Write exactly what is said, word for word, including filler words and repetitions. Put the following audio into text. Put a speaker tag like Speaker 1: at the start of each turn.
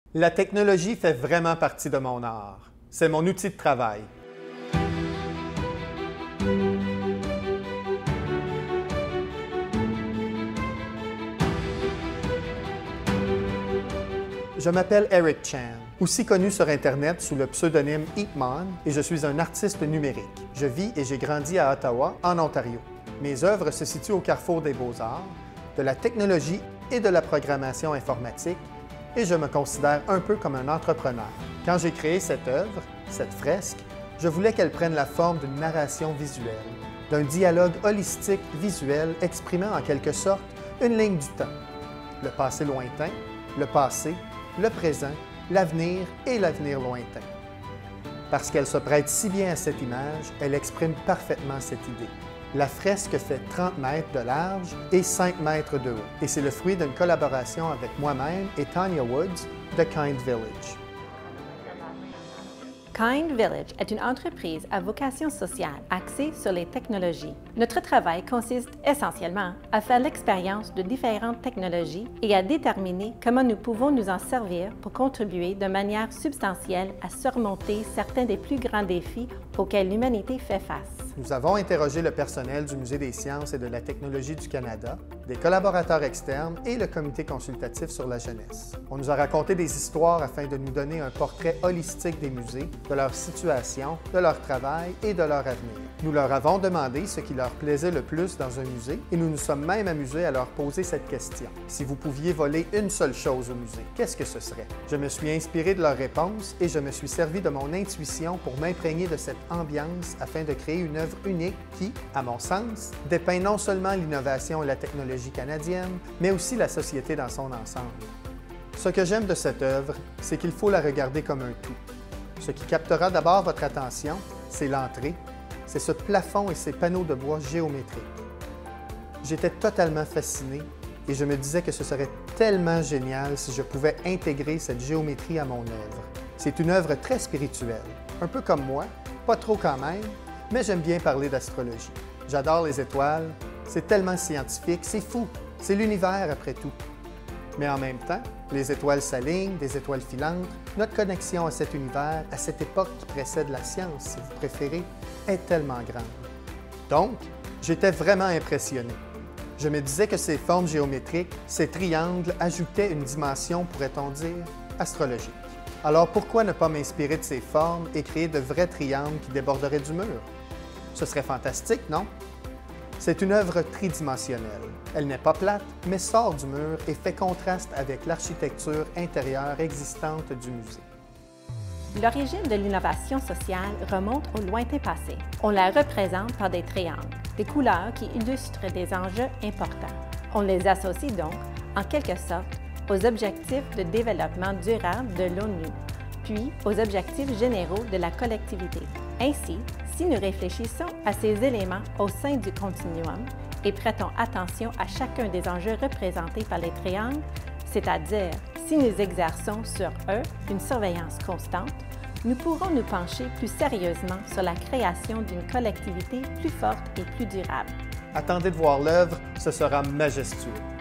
Speaker 1: La technologie fait vraiment partie de mon art. C'est mon outil de travail. Je m'appelle Eric Chan, aussi connu sur Internet sous le pseudonyme Eatmon, et je suis un artiste numérique. Je vis et j'ai grandi à Ottawa, en Ontario. Mes œuvres se situent au carrefour des beaux-arts, de la technologie et de la programmation informatique, et je me considère un peu comme un entrepreneur. Quand j'ai créé cette œuvre, cette fresque, je voulais qu'elle prenne la forme d'une narration visuelle, d'un dialogue holistique visuel exprimant en quelque sorte une ligne du temps. Le passé lointain, le passé, le présent, l'avenir et l'avenir lointain. Parce qu'elle se prête si bien à cette image, elle exprime parfaitement cette idée. La fresque fait trente mètres de large et cinq mètres de haut, et c'est le fruit d'une collaboration avec moi-même et Tanya Woods de Kind Village.
Speaker 2: Kind Village est une entreprise à vocation sociale axée sur les technologies. Notre travail consiste essentiellement à faire l'expérience de différentes technologies et à déterminer comment nous pouvons nous en servir pour contribuer de manière substantielle à surmonter certains des plus grands défis auxquels l'humanité fait face.
Speaker 1: Nous avons interrogé le personnel du Musée des sciences et de la technologie du Canada, des collaborateurs externes et le comité consultatif sur la jeunesse. On nous a raconté des histoires afin de nous donner un portrait holistique des musées, de leur situation, de leur travail et de leur avenir. Nous leur avons demandé ce qui leur plaisait le plus dans un musée et nous nous sommes même amusés à leur poser cette question. Si vous pouviez voler une seule chose au musée, qu'est-ce que ce serait? Je me suis inspiré de leurs réponses et je me suis servi de mon intuition pour m'imprégner de cette ambiance afin de créer une œuvre unique qui, à mon sens, dépeint non seulement l'innovation et la technologie canadienne, mais aussi la société dans son ensemble. Ce que j'aime de cette œuvre, c'est qu'il faut la regarder comme un tout. Ce qui captera d'abord votre attention, c'est l'entrée, c'est ce plafond et ces panneaux de bois géométriques. J'étais totalement fasciné et je me disais que ce serait tellement génial si je pouvais intégrer cette géométrie à mon œuvre. C'est une œuvre très spirituelle, un peu comme moi, pas trop quand même, mais j'aime bien parler d'astrologie. J'adore les étoiles, c'est tellement scientifique, c'est fou, c'est l'univers après tout. Mais en même temps, les étoiles s'alignent, des étoiles filantes, notre connexion à cet univers, à cette époque qui précède la science, si vous préférez, est tellement grande. Donc, j'étais vraiment impressionné. Je me disais que ces formes géométriques, ces triangles, ajoutaient une dimension, pourrait-on dire, astrologique. Alors pourquoi ne pas m'inspirer de ces formes et créer de vrais triangles qui déborderaient du mur? Ce serait fantastique, non? C'est une œuvre tridimensionnelle. Elle n'est pas plate, mais sort du mur et fait contraste avec l'architecture intérieure existante du musée.
Speaker 2: L'origine de l'innovation sociale remonte au lointain passé. On la représente par des triangles, des couleurs qui illustrent des enjeux importants. On les associe donc, en quelque sorte, aux objectifs de développement durable de l'ONU, puis aux objectifs généraux de la collectivité. Ainsi, si nous réfléchissons à ces éléments au sein du continuum et prêtons attention à chacun des enjeux représentés par les triangles, c'est-à-dire si nous exerçons sur eux une surveillance constante, nous pourrons nous pencher plus sérieusement sur la création d'une collectivité plus forte et plus durable.
Speaker 1: Attendez de voir l'œuvre, ce sera majestueux.